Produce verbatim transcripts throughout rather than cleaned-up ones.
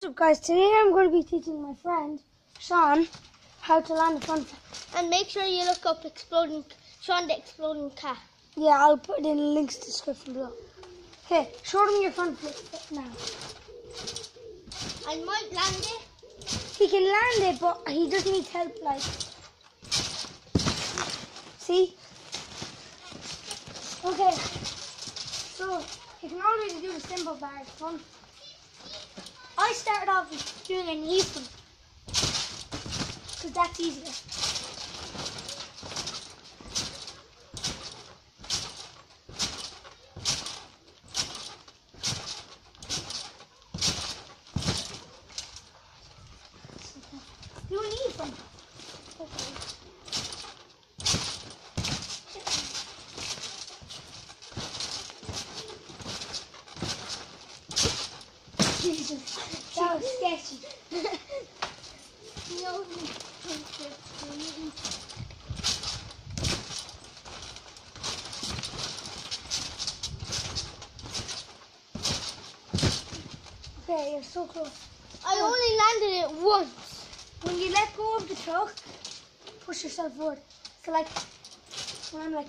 What's up guys, today I'm going to be teaching my friend Sean how to land a front flip. And make sure you look up exploding Sean the Exploding Cat. Yeah, I'll put it in the links description below. Okay, show him your front flip now. I might land it. He can land it, but he just needs help, like. See? Okay, so you can already do the simple bars front. I started off with doing a knee flip, because that's easier. Do a knee flip. Okay. Jesus, that was sketchy. No. Okay, you're so close. I only landed it once. When you let go of the truck, push yourself forward. So like, when I'm like,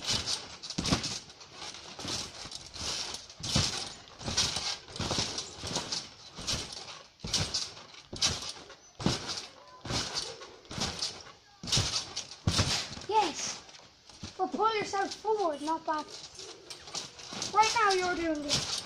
yes, but pull yourself forward, not back. Right now you're doing this.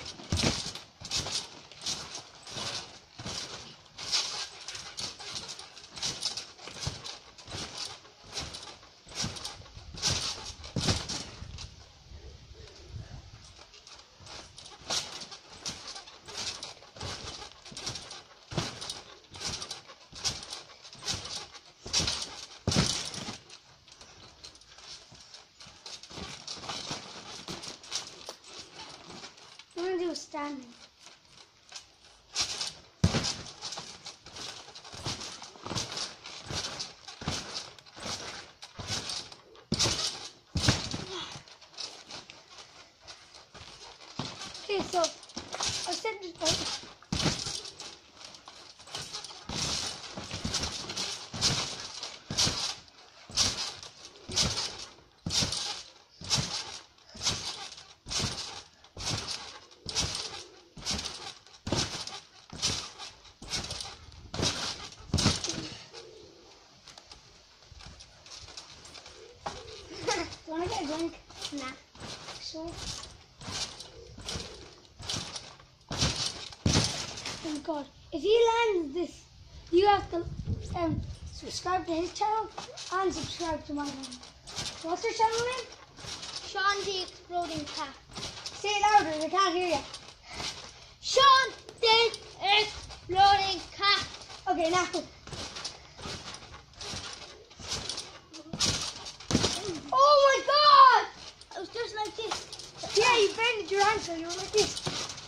I'm gonna do a standing. Okay, so I'll set this right. Do you want to get a drink? Nah. Sure. Oh God. If he lands this, you have to um, subscribe to his channel and subscribe to my channel. What's your channel name? Sean the Exploding Cat. Say it louder, they can't hear you. Sean the Exploding Cat. Okay, now. Oh my God! I was just like this. Yeah, you bended your ankle, you were like this.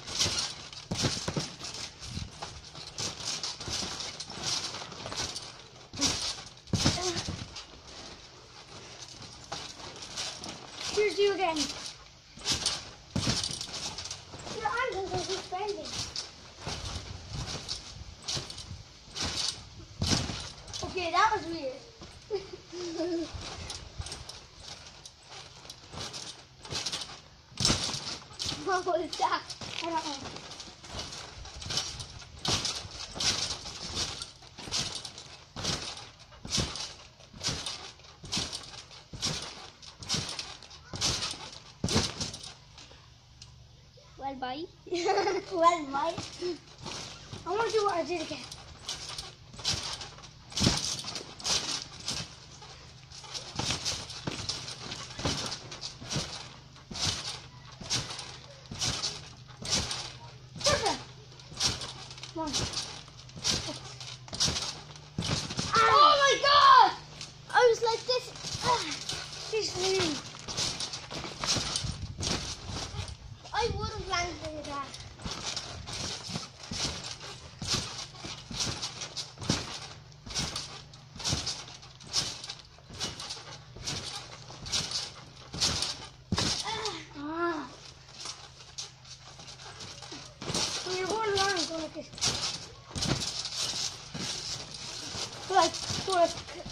Here's you again. Your ankles are just bending. Okay, that was weird. What was that? I don't know. Well, bye. Well, mate. I want to do what I did again. Perfect. Come on. Oh my God! I was like this. Ah, She's leaving. I would have landed that. Ah. So you're going along and going like this. before.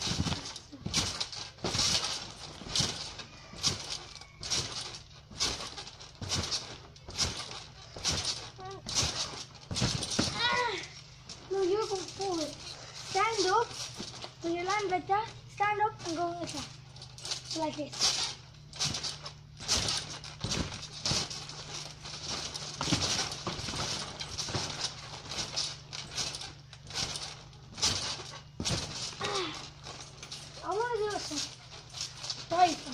No, you're going forward. Stand up. When you land like that, stand up and go like that. Like this. I want to do it some right one.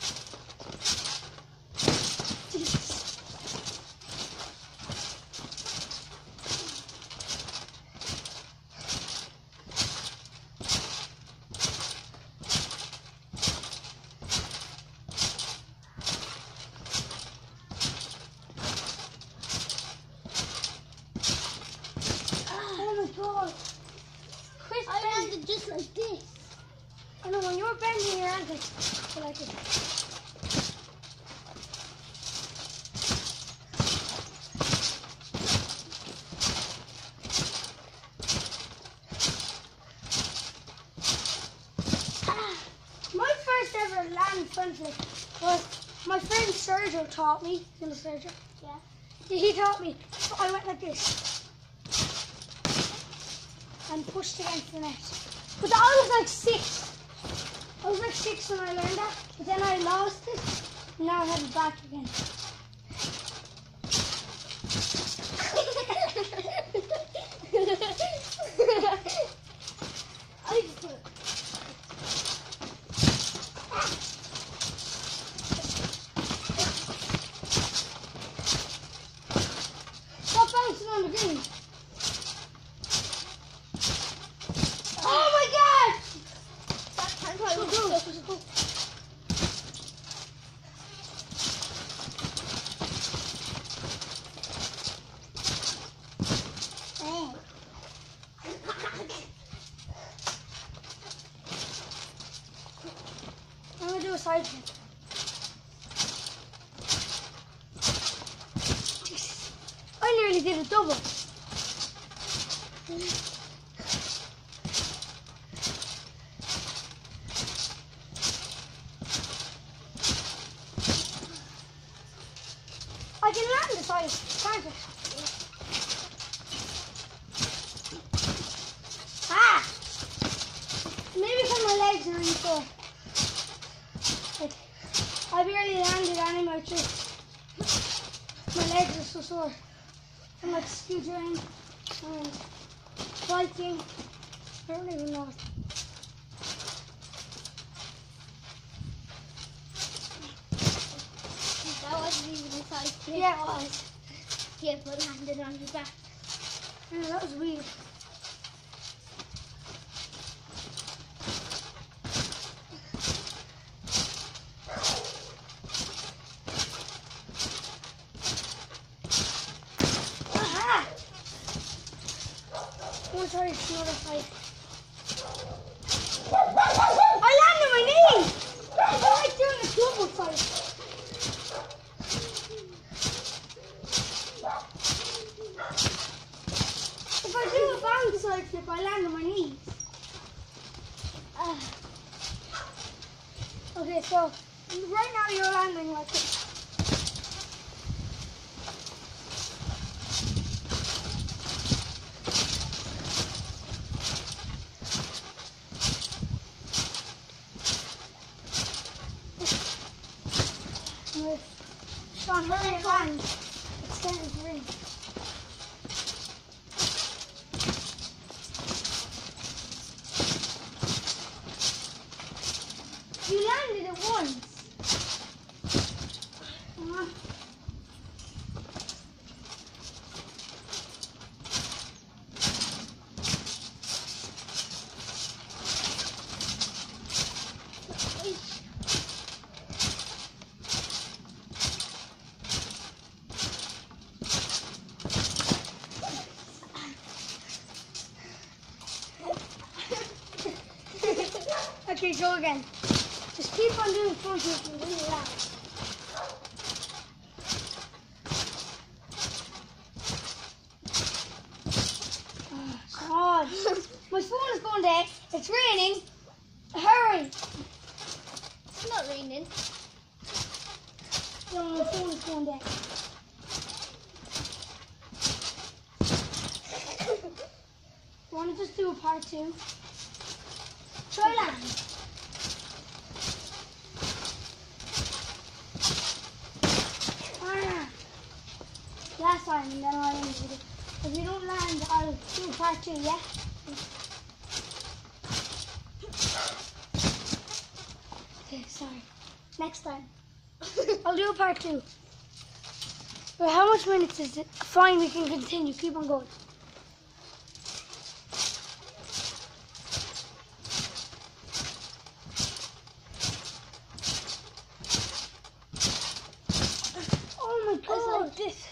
Oh my god. Chris, I bend. landed just like this. I know when you're bending your ankles, go like this. Ah, my first ever land front flip was my friend Sergio taught me. You know Sergio? Yeah. He taught me. I went like this and pushed against the net. But I was like six. I was like six when I learned that, but then I lost it, and now I have it back again. I just Stop bouncing on the green. Oh my god! that time I So was go, so so go. Oh. I'm gonna do a side flip. I nearly did a double. I can land the side, can't I? Ah! Maybe because my legs are really sore. Like, I barely landed anyway, just my legs are so sore. I'm like scootering and biking. I don't even know. That wasn't even a side flip. Yeah, it was. Yeah, but landed on your back. Yeah, that was weird. Aha! I'm gonna try another fight. I landed my knee! I like doing a double fight. If I do a bounce side flip, I land on my knees. Ah. Okay, so right now you're landing like this. Sean, hurry and land. It's getting green. You landed it once. Uh, Okay, go again. Just keep on doing front flips and really loud. Oh, God. My phone is going day. It's raining. Hurry. It's not raining. No, my phone is going down. Want to just do a part two? Try land. Ah. Last time, and then I'll end it. If you don't land, I'll do part two, yeah? Okay, sorry. Next time. I'll do a part two. But how much minutes is it? Fine, we can continue. Keep on going. Oh my god! It's like this.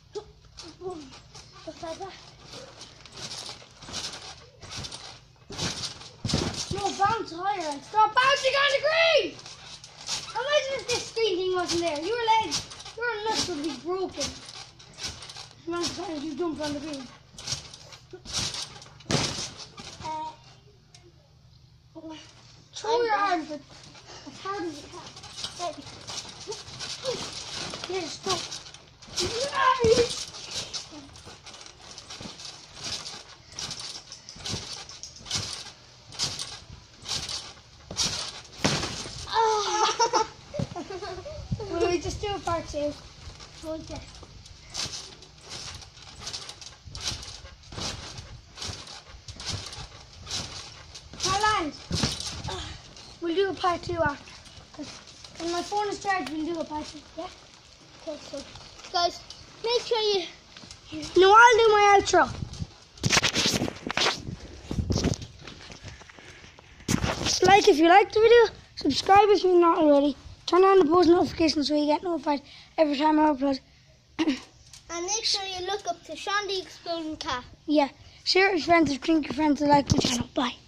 Just like that. No, bounce higher and stop bouncing on the green! Imagine if this screen thing wasn't there. Your legs, your nuts would be broken. The amount of times you jump on the green. Uh, throw your arms as hard as you can. Ready. Here, stop. Will we just do a part two? Okay. Now land. We'll do a part two after. Because when my phone is charged, we'll do a part two. Yeah? Okay, so guys, make sure you. No, I'll do my outro. Like if you liked the video, subscribe if you're not already. Turn on the post notifications so you get notified every time I upload. And make sure you look up to Sean the Exploding Cat. Yeah. Share it with your friends, drink your friends, and like my channel. Bye.